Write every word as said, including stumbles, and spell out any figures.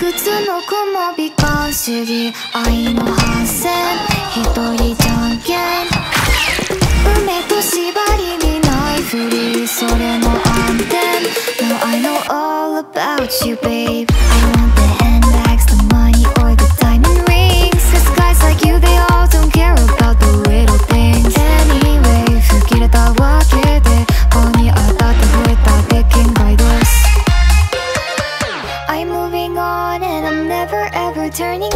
つの雲美観主義愛の反戦一人じゃんけん梅と縛りにないふりそれの暗転 Now I know all about you babe I don't want the handbags, the money or the diamond rings Cause guys like you they all don't care about the little things Anyway 吹き出たわけで棒に当たって増えた鉄拳街ですI'm moving on and I'm never ever turning